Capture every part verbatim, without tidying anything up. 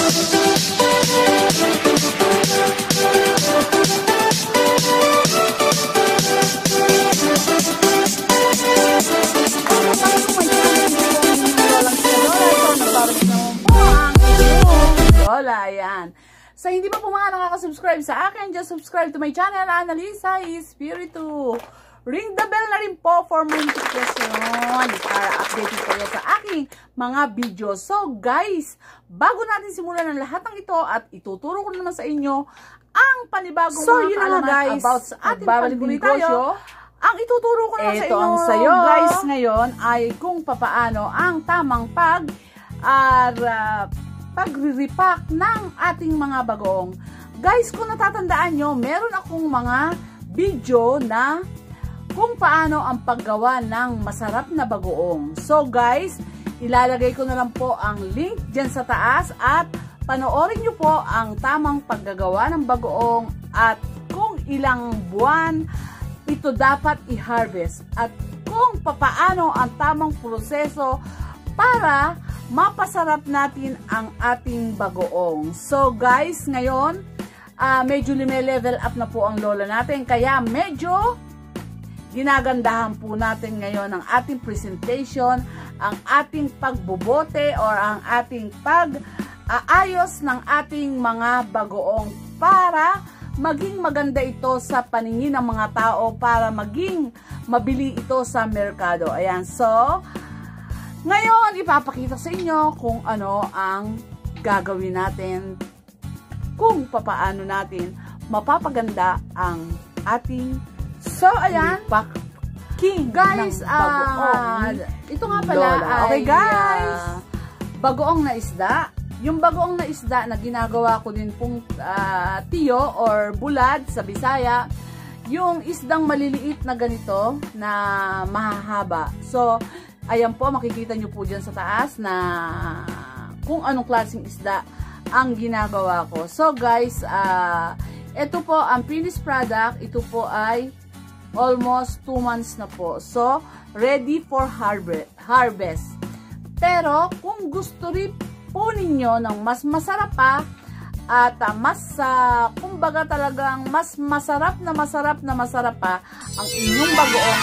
Ayan. Sa hindi pa po mga nakaka-subscribe sa akin, just subscribe to my channel, Annalisa Espiritu. Ring the bell na rin po for my notification para updated kayo sa aking mga video. So guys, bago natin simulan ang lahat ng ito at ituturo ko naman sa inyo ang panibagong so, mga kaalaman guys, about sa ating pagbibigyo. Ang ituturo ko naman sa inyo, sayo, guys, ngayon ay kung papaano ang tamang pag uh, pagre-repack ng ating mga bagoong. Guys, kung natatandaan nyo, meron akong mga video na kung paano ang paggawa ng masarap na bagoong. So guys, ilalagay ko na lang po ang link dyan sa taas at panoorin nyo po ang tamang paggagawa ng bagoong at kung ilang buwan ito dapat i-harvest at kung papaano ang tamang proseso para mapasarap natin ang ating bagoong. So guys, ngayon uh, medyo lime-level up na po ang lola natin, kaya medyo ginagandahan po natin ngayon ang ating presentation, ang ating pagbobote or ang ating pag-aayos ng ating mga bagoong para maging maganda ito sa paningin ng mga tao, para maging mabili ito sa merkado. Ayan, so ngayon, ipapakita sa inyo kung ano ang gagawin natin, kung papaano natin mapapaganda ang ating so, ayan, king guys, uh, ito nga pala Lola. Ay, okay guys, uh, bagoong na isda. Yung bagoong na isda na ginagawa ko din pong uh, tiyo or bulad sa Bisaya, yung isdang maliliit na ganito na mahahaba. So, ayan po, makikita nyo po dyan sa taas na kung anong klaseng isda ang ginagawa ko. So guys, uh, ito po ang finished product. Ito po ay almost two months na po. So, ready for harvest. Pero, kung gusto rin po ninyo ng mas masarap pa, at uh, mas, uh, kumbaga talagang mas masarap na masarap na masarap pa ang inyong bagoong,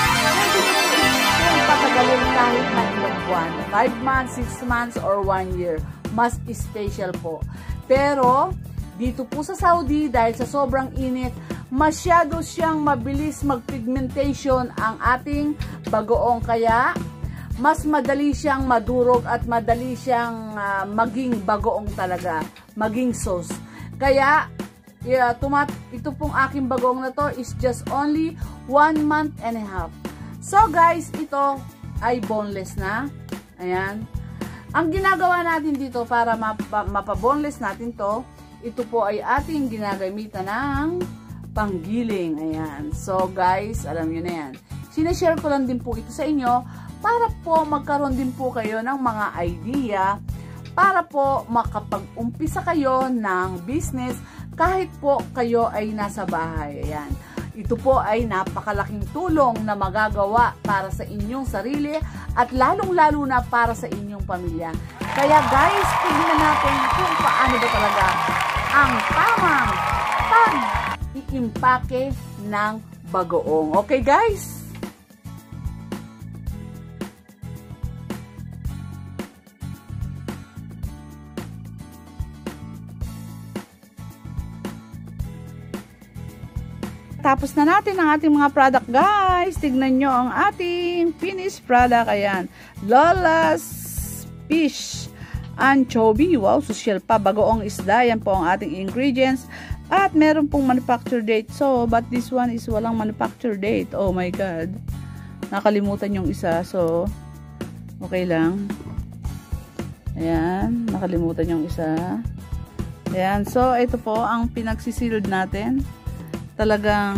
kung patagalin kahit na ilang buwan, five months, six months, or one year, mas special po. Pero, dito po sa Saudi, dahil sa sobrang init, masyado siyang mabilis mag-pigmentation ang ating bagoong, kaya mas madali siyang madurog at madali siyang uh, maging bagoong talaga, maging sauce. Kaya, yeah, tumat ito pong aking bagoong na to is just only one month and a half. So guys, ito ay boneless na. Ayan. Ang ginagawa natin dito para mapa, mapa-boneless natin to, ito po ay ating ginagamitan ng panggiling. Ayan. So guys, alam nyo na yan. Sinashare ko lang din po ito sa inyo para po magkaroon din po kayo ng mga idea, para po makapag-umpisa kayo ng business kahit po kayo ay nasa bahay. Ayan. Ito po ay napakalaking tulong na magagawa para sa inyong sarili at lalong-lalo na para sa inyong pamilya. Kaya guys, tignan natin kung paano ba talaga ang tamang pag-iimpake ng bagoong. Okay guys? Tapos na natin ang ating mga product guys. Tignan nyo ang ating finished product. Ayan. Lola's Fish Anchovy. Wow, social pa. Bagoong isda. Yan po ang ating ingredients. At meron pong manufacture date. So, but this one is walang manufacture date. Oh my God. Nakalimutan yung isa. So, okay lang. Ayan. Nakalimutan yung isa. Ayan. So, ito po ang pinagsisealed natin. Talagang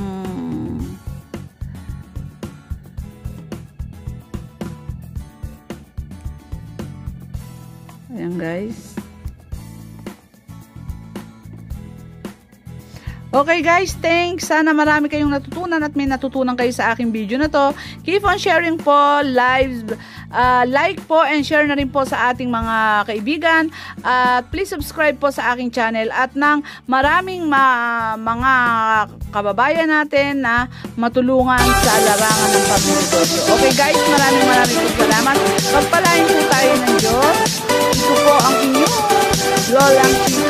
ayan guys. Okay guys, thanks. Sana marami kayong natutunan at may natutunan kayo sa aking video na to. Keep on sharing po, live, uh, like po and share na rin po sa ating mga kaibigan. At uh, please subscribe po sa aking channel at ng maraming ma mga kababayan natin na matulungan sa larangan ng pagnegosyo. Okay guys, maraming maraming salamat. Pagpalain po tayo ng Diyos. Ito po ang inyong Lolang